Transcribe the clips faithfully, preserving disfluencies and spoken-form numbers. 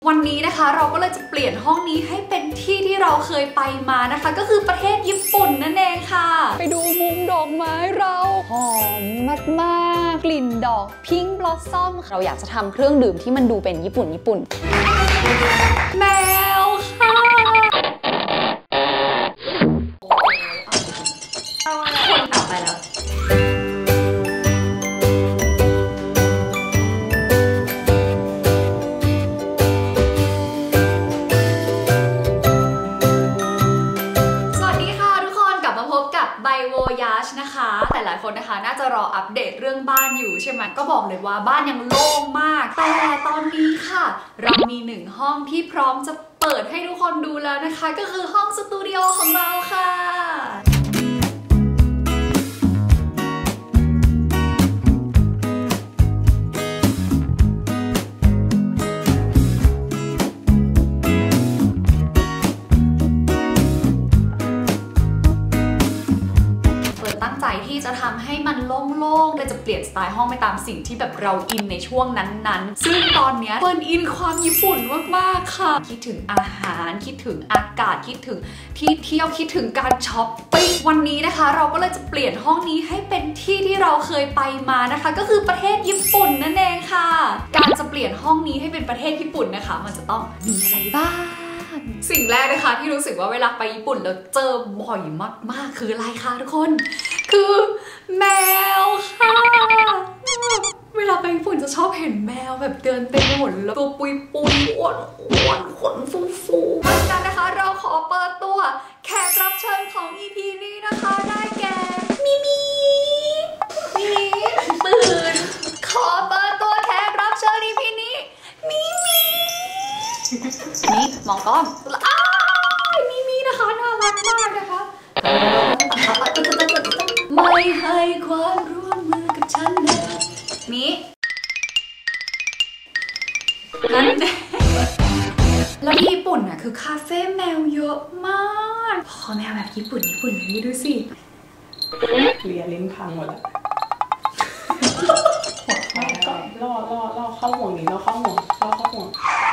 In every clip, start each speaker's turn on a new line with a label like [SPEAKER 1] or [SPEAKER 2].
[SPEAKER 1] วันนี้นะคะเราก็เลยจะเปลี่ยนห้องนี้ให้เป็นที่ที่เราเคยไปมานะคะก็คือประเทศญี่ปุ่นนั่นเองค่ะไปดูมุมดอกไม้เราหอมมากๆกลิ่นดอกพิงค์บลอสซัมเราอยากจะทำเครื่องดื่มที่มันดูเป็นญี่ปุ่นญี่ปุ่นแมวค่ะคนกลับไปแล้วนะคะแต่หลายคนนะคะน่าจะรออัปเดตเรื่องบ้านอยู่ใช่ไหมก็บอกเลยว่าบ้านยังโล่งมากแต่ตอนนี้ค่ะเรามีหนึ่งห้องที่พร้อมจะเปิดให้ทุกคนดูแล้วนะคะก็คือห้องสตูดิโอของเราค่ะที่จะทำให้มันโล่งๆเลยจะเปลี่ยนสไตล์ห้องไปตามสิ่งที่แบบเราอินในช่วงนั้นๆซึ่งตอนนี้เฟิร์นอินความญี่ปุ่นมากๆค่ะคิดถึงอาหารคิดถึงอากาศคิดถึงที่เที่ยวคิดถึงการช้อปปิ้งวันนี้นะคะเราก็เลยจะเปลี่ยนห้องนี้ให้เป็นที่ที่เราเคยไปมานะคะก็คือประเทศญี่ปุ่นนั่นเองค่ะการจะเปลี่ยนห้องนี้ให้เป็นประเทศญี่ปุ่นนะคะมันจะต้องมีอะไรบ้างสิ่งแรกนะคะที่รู้สึกว่าเวลาไปญี่ปุ่นแล้วเจอบ่อยมากๆคืออะไรคะทุกคนคือแมวค่ะเวลาไปญี่ปุ่นจะชอบเห็นแมวแบบเดินเต็มไปหมดแล้วตัวปุยปุยอ้วนอ้วนขนฟูฟูเพราะฉะนั้นนะคะเราขอเปิดตัวแขกรับเชิญของ อี พี นี้นะคะได้แก่มิมิมิมิตื่นขอเปิดตัวแขกรับเชิญ อี พี นี้มิมินี่มองกล้องอ้าวมิมินะคะน่ารักมากนะคะไม่ให้ความร่วมมือกับฉันนะมินั่นแน่แล้วที่ญี่ปุ่นน่ะคือคาเฟ่แมวเยอะมากพอแมวแบบญี่ปุ่นญี่ปุ่นเลยดูสิเลียลิ้นพังหมดแล้วไม่ก่อนล่อล่อล่อเข้าห่วงนี้ล่อเข้าห่วงล่อเข้าห่วง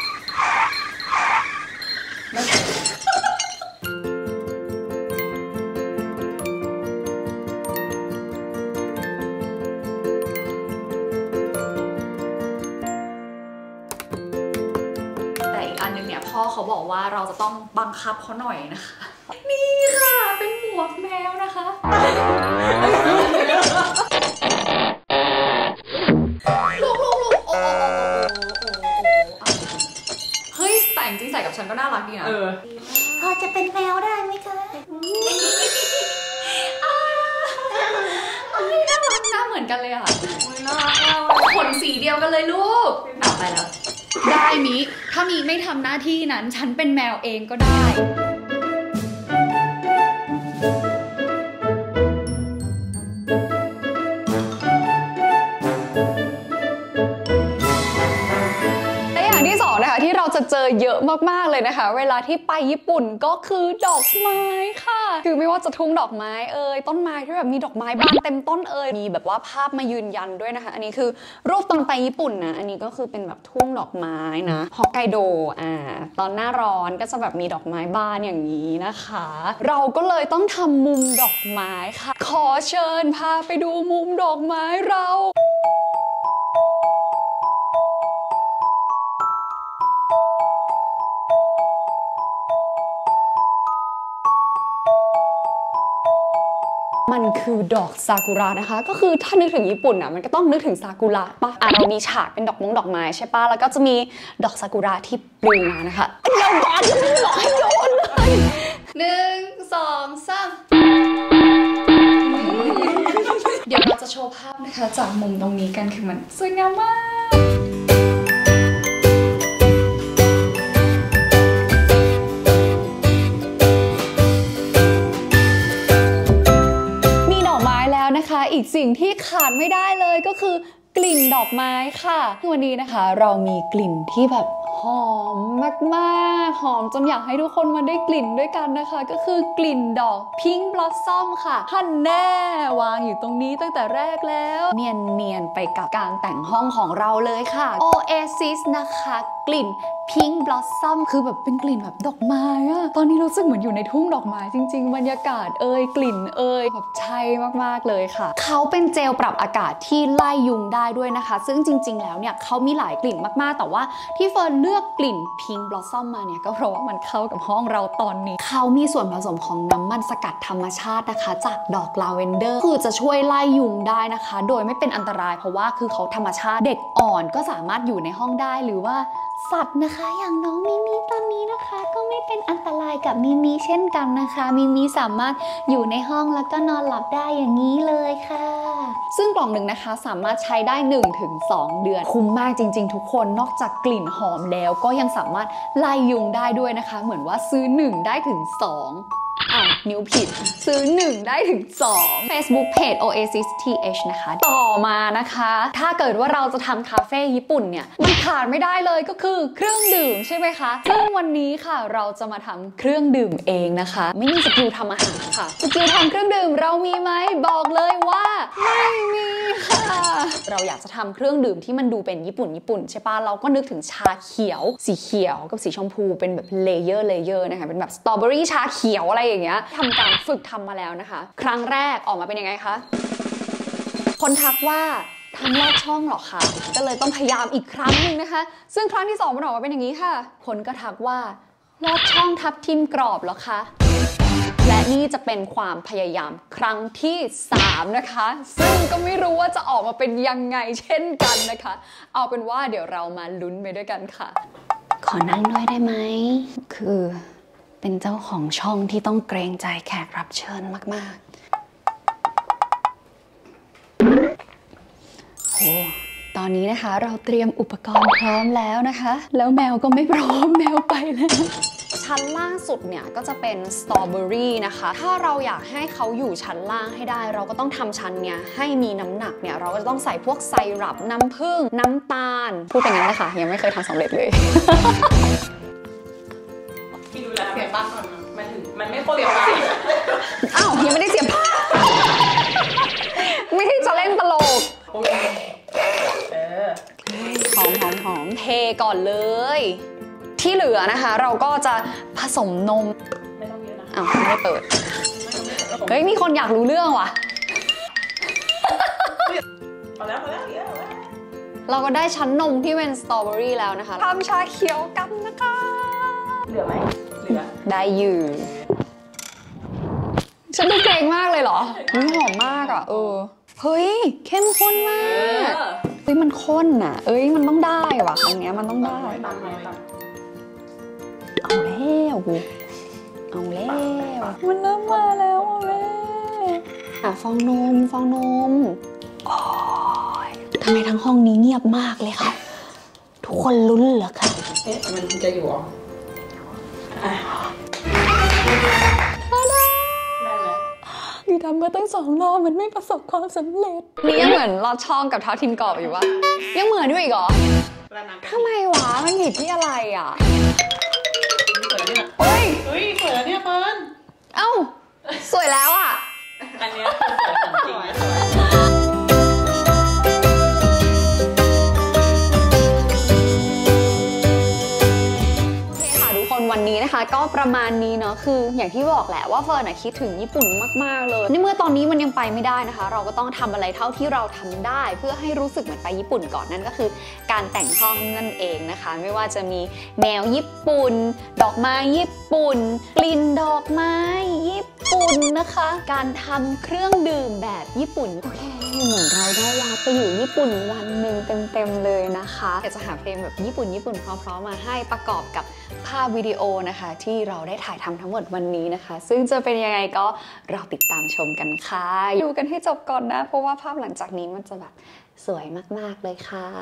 [SPEAKER 1] พ่อเขาบอกว่าเราจะต้องบังคับเขาหน่อยนะคะนี่ค่ะเป็นหมวกแมวนะคะลูกลูกลูกโอ้เฮ้ยแต่จริงๆใส่กับฉันก็น่ารักดีนะพอจะเป็นแมวได้ไหมคะน่ารักหน้าเหมือนกันเลยอ่ะน่ารักขนสีเดียวกันเลยลูกเอาไปแล้วได้มิถ้ามีไม่ทำหน้าที่นั้นฉันเป็นแมวเองก็ได้และอย่างที่สองนะคะที่เราจะเจอเยอะมากๆเลยนะคะเวลาที่ไปญี่ปุ่นก็คือดอกไม้ค่ะคือไม่ว่าจะทุ่งดอกไม้เอ่ยต้นไม้ที่แบบมีดอกไม้บานเต็มต้นเอ่ยมีแบบว่าภาพมายืนยันด้วยนะคะอันนี้คือรูปตอนไปญี่ปุ่นนะอันนี้ก็คือเป็นแบบทุ่งดอกไม้นะฮอกไกโดอ่าตอนหน้าร้อนก็จะแบบมีดอกไม้บานอย่างนี้นะคะเราก็เลยต้องทำมุมดอกไม้ค่ะขอเชิญพาไปดูมุมดอกไม้เรามันคือดอกซากุระนะคะก็คือถ้านึกถึงญี่ปุ่นอ่ะมันก็ต้องนึกถึงซากุระป่ะอ่ะเรามีฉากเป็นดอกมงดอกไม้ใช่ป่ะแล้วก็จะมีดอกซากุระที่ปลิวมานะคะเราบอลจะไม่หลอกให้โยนเลยหนึ่งสองสามเดี๋ยวเราจะโชว์ภาพนะคะจากมุมตรงนี้กันคือมันสวยงามมากอีกสิ่งที่ขาดไม่ได้เลยก็คือกลิ่นดอกไม้ค่ะวันนี้นะคะเรามีกลิ่นที่แบบหหอมมากๆหอมจนอยากให้ทุกคนมาได้กลิ่นด้วยกันนะคะก็คือกลิ่นดอกพิงค์บลอสซัมค่ะฮันแน่วางอยู่ตรงนี้ตั้งแต่แรกแล้วเนียนๆไปกับการแต่งห้องของเราเลยค่ะ Oasis นะคะกลิ่นพิงค์บลอสซัมคือแบบเป็นกลิ่นแบบดอกไม้อะตอนนี้รู้สึกเหมือนอยู่ในทุ่งดอกไม้จริงๆบรรยากาศเอ่ยกลิ่นเอ่ยแบบใช่มากๆเลยค่ะเขาเป็นเจลปรับอากาศที่ไล่ยุงได้ด้วยนะคะซึ่งจริงๆแล้วเนี่ยเขามีหลายกลิ่นมากๆแต่ว่าที่เฟิร์นเลือกกลิ่นพิงค์บลอสซัมมาเนี่ยก็เพราะว่ามันเข้ากับห้องเราตอนนี้เขามีส่วนผสมของน้ำมันสกัดธรรมชาตินะคะจากดอกลาเวนเดอร์คือจะช่วยไล่ยุงได้นะคะโดยไม่เป็นอันตรายเพราะว่าคือเขาธรรมชาติเด็กอ่อนก็สามารถอยู่ในห้องได้หรือว่าสัตว์นะคะอย่างน้องมิมิตอนนี้นะคะก็ไม่เป็นอันตรายกับมิมิเช่นกันนะคะมิมิสามารถอยู่ในห้องแล้วก็นอนหลับได้อย่างนี้เลยค่ะซึ่งกล่องหนึ่งนะคะสามารถใช้ได้ หนึ่งถึงสอง เดือนคุ้มมากจริงๆทุกคนนอกจากกลิ่นหอมแล้วก็ยังสามารถไล่ยุงได้ด้วยนะคะเหมือนว่าซื้อหนึ่งได้ถึงสองอ้าวนิ้วผิดซื้อหนึ่งได้ถึงสอง Facebook Page Oasis ที เอช นะคะต่อมานะคะถ้าเกิดว่าเราจะทำคาเฟ่ญี่ปุ่นเนี่ยมันขาดไม่ได้เลยก็คือเครื่องดื่มใช่ไหมคะซึ่งวันนี้ค่ะเราจะมาทำเครื่องดื่มเองนะคะไม่มีสกิลทำอาหารค่ะสกิลทำเครื่องดื่มเรามีไหมบอกเลยว่าไม่มีค่ะเราอยากจะทำเครื่องดื่มที่มันดูเป็นญี่ปุ่นญี่ปุ่นใช่ปะเราก็นึกถึงชาเขียวสีเขียวกับสีชมพูเป็นแบบเลเยอร์เลเยอร์นะคะเป็นแบบสตรอเบอรี่ชาเขียวอะไรอย่างเงี้ยทำการฝึกทำมาแล้วนะคะครั้งแรกออกมาเป็นยังไงคะคนทักว่าทำลอดช่องหรอคะก็เลยต้องพยายามอีกครั้งหนึ่งนะคะซึ่งครั้งที่สองมันออกมาเป็นอย่างนี้ค่ะคนก็ทักว่าลอดช่องทับทิมกรอบหรอคะและนี่จะเป็นความพยายามครั้งที่สามนะคะซึ่งก็ไม่รู้ว่าจะออกมาเป็นยังไงเช่นกันนะคะเอาเป็นว่าเดี๋ยวเรามาลุ้นไปด้วยกันค่ะขอนั่งด้วยได้ไหมคือเป็นเจ้าของช่องที่ต้องเกรงใจแขกรับเชิญมากๆโอ้ตอนนี้นะคะเราเตรียมอุปกรณ์พร้อมแล้วนะคะแล้วแมวก็ไม่พร้อมแมวไปแล้วชั้นล่างสุดเนี่ยก็จะเป็นสตรอเบอรี่นะคะถ้าเราอยากให้เขาอยู่ชั้นล่างให้ได้เราก็ต้องทำชั้นเนี้ยให้มีน้ำหนักเนี่ยเราก็จะต้องใส่พวกไซรัปน้ำผึ้งน้ำตาลพูดเป็นงั้นเลยค่ะยังไม่เคยทำสำเร็จเลย
[SPEAKER 2] พี่ดูแลเสียบปลั๊กก่อนมันถึงมันไม่โคตรเสียบปลั๊ก
[SPEAKER 1] อ้าวยังไม่ได้เสียบไม่ใช่จะเล่นตลก
[SPEAKER 2] เออ
[SPEAKER 1] หอมหอมหอมเทก่อนเลยที่เหลือนะคะเราก็จะผสมนม
[SPEAKER 2] ไม่ต้องเยอะนะ
[SPEAKER 1] อ้าวไม่ได้เปิดเฮ้ยมีคนอยากรู้เรื่องว่ะ
[SPEAKER 2] พอแล้วพอแล้วเยอะแล้ว
[SPEAKER 1] เราก็ได้ชั้นนมที่เป็นสตรอเบอรี่แล้วนะคะทำชาเขียวกันนะคะ
[SPEAKER 2] เหลือไหมเหลือ
[SPEAKER 1] ได้อยู่ฉันดูเก่งมากเลยเหรอมันหอมมากอ่ะเออเฮ้ยเข้มข้นมากเฮ้ยมันข้นอ่ะเอ้ยมันต้องได้ว่ะครั้งนี้มันต้องได้เอาแล้วเอาแล้วมันเริ่มมาแล้วเอาแล้วอ่ะฟองนมฟองนมโอ้ยทำไมทั้งห้องนี้เงียบมากเลยค่ะทุกคนลุ้นเหรอคะ
[SPEAKER 2] เอ๊ะมันจะอยู่อ่ะ
[SPEAKER 1] คือทำมาตั้งสองรอบมันไม่ประสบความสำเร็จนี่ยังเหมือนลอดช่องกับท้าทิมกรอบอยู่วะยังเหมือนด้วยอีกเหรอทำไมวะมันผิดที่อะไรอ่ะ
[SPEAKER 2] เฮ้ยเฮ้ยสวยแล้วเนี่ยเฟิร์น
[SPEAKER 1] เอ้าสวยแล้วอ่ะ
[SPEAKER 2] อันนี้คือสวยของจริง
[SPEAKER 1] วันนี้นะคะก็ประมาณนี้เนาะคืออย่างที่บอกแหละว่าเฟิร์นคิดถึงญี่ปุ่นมากๆเลยในเมื่อตอนนี้มันยังไปไม่ได้นะคะเราก็ต้องทำอะไรเท่าที่เราทำได้เพื่อให้รู้สึกเหมือนไปญี่ปุ่นก่อนนั่นก็คือการแต่งห้องนั่นเองนะคะไม่ว่าจะมีแนวญี่ปุ่นดอกไม้ญี่ปุ่นกลิ่นดอกไม้ญี่ปุ่นนะคะการทำเครื่องดื่มแบบญี่ปุ่นโอเคเหมือนเราได้วาไปอยู่ญี่ปุ่นวันหนึ่งเต็มๆเลยนะคะอยากจะหาเพลงแบบญี่ปุ่นญี่ปุ่นเพราะๆมาให้ประกอบกับภาพวิดีโอนะคะที่เราได้ถ่ายทำทั้งหมดวันนี้นะคะซึ่งจะเป็นยังไงก็รอติดตามชมกันค่ะดูกันให้จบก่อนนะเพราะว่าภาพหลังจากนี้มันจะแบบสวยมากๆเลย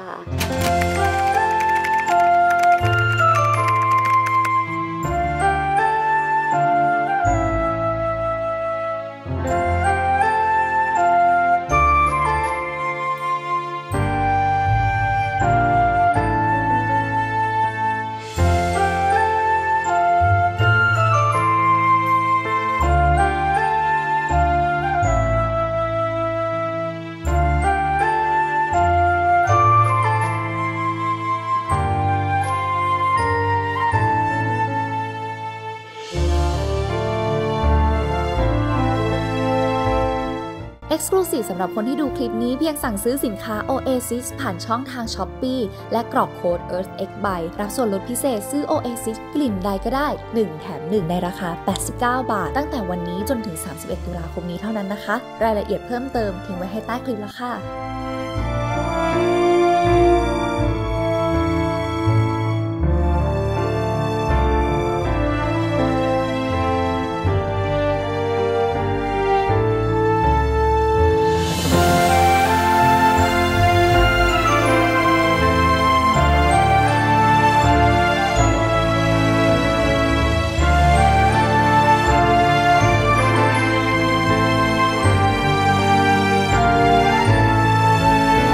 [SPEAKER 1] ค่ะ
[SPEAKER 3] Exclusive สำหรับคนที่ดูคลิปนี้เพียงสั่งซื้อสินค้า Oasis ผ่านช่องทาง Shopee และกรอกโค้ด เอิร์ธ เอ็กซ์ by รับส่วนลดพิเศษซื้อ Oasis กลิ่นใดก็ได้หนึ่งแถมหนึ่งในราคาแปดสิบเก้าบาทตั้งแต่วันนี้จนถึงสามสิบเอ็ดตุลาคมนี้เท่านั้นนะคะรายละเอียดเพิ่มเติมทิ้งไว้ให้ใต้คลิปแล้วค่ะ